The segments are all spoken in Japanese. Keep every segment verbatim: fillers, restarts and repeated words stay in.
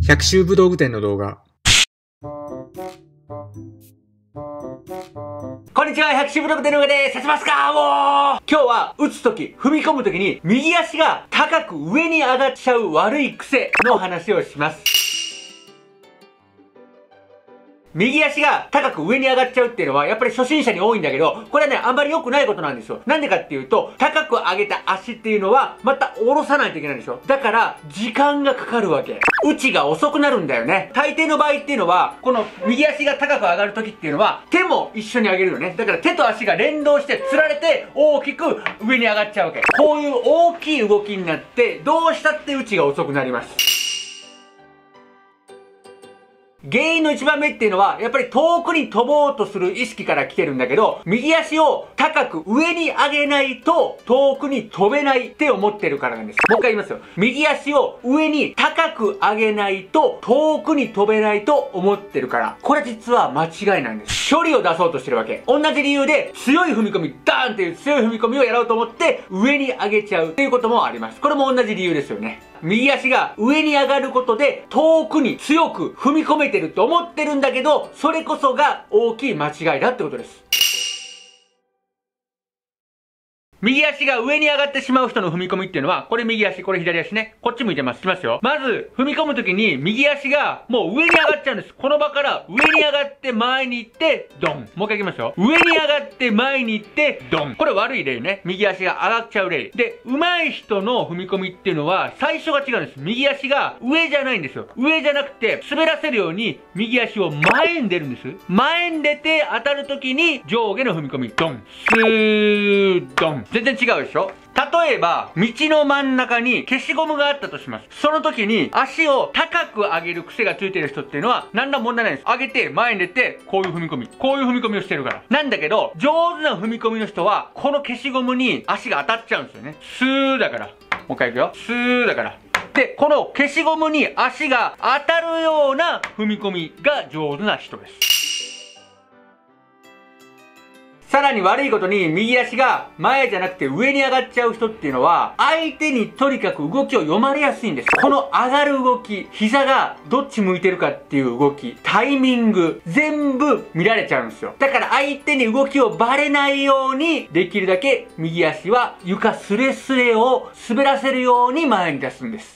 百秋武道具店の動画。 こんにちは、百秋武道具店の動画です。させますかもう今日は打つとき、踏み込むときに右足が高く上に上がっちゃう悪い癖の話をします。右足が高く上に上がっちゃうっていうのはやっぱり初心者に多いんだけど、これはね、あんまり良くないことなんですよ。なんでかっていうと、高く上げた足っていうのはまた下ろさないといけないでしょ。だから時間がかかるわけ。打ちが遅くなるんだよね。大抵の場合っていうのは、この右足が高く上がる時っていうのは手も一緒に上げるよね。だから手と足が連動してつられて大きく上に上がっちゃうわけ。こういう大きい動きになってどうしたって打ちが遅くなります。原因の一番目っていうのは、やっぱり遠くに飛ぼうとする意識から来てるんだけど、右足を高く上に上げないと遠くに飛べないって思ってるからなんです。もう一回言いますよ。右足を上に高く上げないと遠くに飛べないと思ってるから。これ実は間違いなんです。距離を出そうとしてるわけ。同じ理由で強い踏み込み、ダーンっていう強い踏み込みをやろうと思って上に上げちゃうっていうこともあります。これも同じ理由ですよね。右足が上に上がることで遠くに強く踏み込めてると思ってるんだけど、それこそが大きい間違いだってことです。右足が上に上がってしまう人の踏み込みっていうのは、これ右足、これ左足ね。こっち向いてます。しますよ。まず、踏み込むときに右足がもう上に上がっちゃうんです。この場から上に上がって前に行って、ドン。もう一回行きますよ。上に上がって前に行って、ドン。これ悪い例ね。右足が上がっちゃう例。で、上手い人の踏み込みっていうのは、最初が違うんです。右足が上じゃないんですよ。上じゃなくて、滑らせるように右足を前に出るんです。前に出て当たるときに上下の踏み込み。ドン。スー、ドン。全然違うでしょ。例えば、道の真ん中に消しゴムがあったとします。その時に足を高く上げる癖がついてる人っていうのは何ら問題ないんです。上げて前に出てこういう踏み込み。こういう踏み込みをしてるから。なんだけど、上手な踏み込みの人はこの消しゴムに足が当たっちゃうんですよね。スーだから。もう一回いくよ。スーだから。で、この消しゴムに足が当たるような踏み込みが上手な人です。さらに悪いことに右足が前じゃなくて上に上がっちゃう人っていうのは相手にとにかく動きを読まれやすいんです。この上がる動き、膝がどっち向いてるかっていう動き、タイミング、全部見られちゃうんですよ。だから相手に動きをバレないようにできるだけ右足は床スレスレを滑らせるように前に出すんです。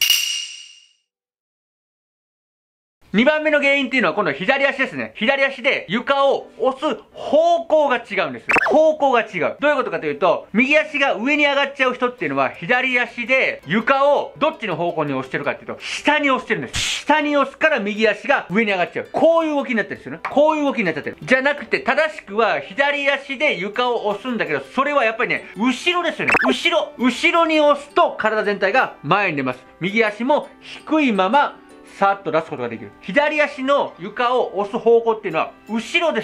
にばんめの原因っていうのは今度は左足ですね。左足で床を押す方向が違うんです。方向が違う。どういうことかというと、右足が上に上がっちゃう人っていうのは左足で床をどっちの方向に押してるかっていうと、下に押してるんです。下に押すから右足が上に上がっちゃう。こういう動きになってるんですよね。こういう動きになっちゃってる。じゃなくて正しくは左足で床を押すんだけど、それはやっぱりね、後ろですよね。後ろ。後ろに押すと体全体が前に出ます。右足も低いままさーっと出すことができる。左足の床を押す方向っていうのは後ろです。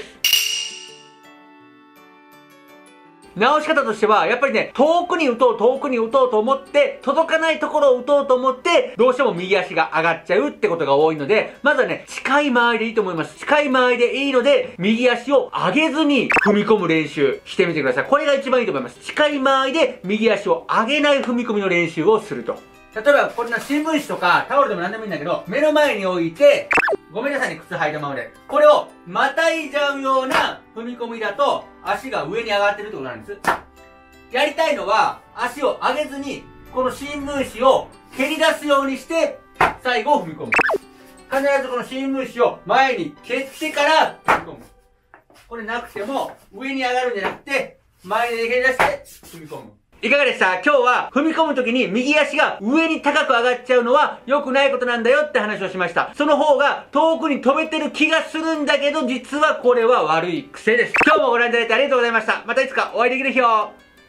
直し方としてはやっぱりね、遠くに打とう遠くに打とうと思って届かないところを打とうと思ってどうしても右足が上がっちゃうってことが多いので、まずはね、近い間合いでいいと思います。近い間合いでいいので右足を上げずに踏み込む練習してみてください。これが一番いいと思います。近い間合いで右足を上げない踏み込みの練習をすると。例えばこんな新聞紙とかタオルでも何でもいいんだけど、目の前に置いて、ごめんなさいね、靴履いたままで。これをまたいじゃうような踏み込みだと足が上に上がってるってことなんです。やりたいのは足を上げずにこの新聞紙を蹴り出すようにして最後踏み込む。必ずこの新聞紙を前に蹴ってから踏み込む。これなくても上に上がるんじゃなくて前で蹴り出して踏み込む。いかがでした？今日は踏み込むときに右足が上に高く上がっちゃうのは良くないことなんだよって話をしました。その方が遠くに飛べてる気がするんだけど、実はこれは悪い癖です。今日もご覧いただいてありがとうございました。またいつかお会いできる日を。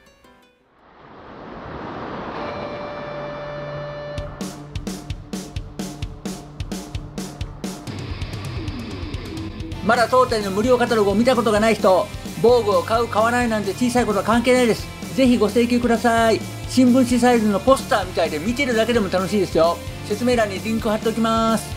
まだ当店の無料カタログを見たことがない人、防具を買う買わないなんて小さいことは関係ないです。ぜひご請求ください。新聞紙サイズのポスターみたいで見てるだけでも楽しいですよ。説明欄にリンク貼っておきます。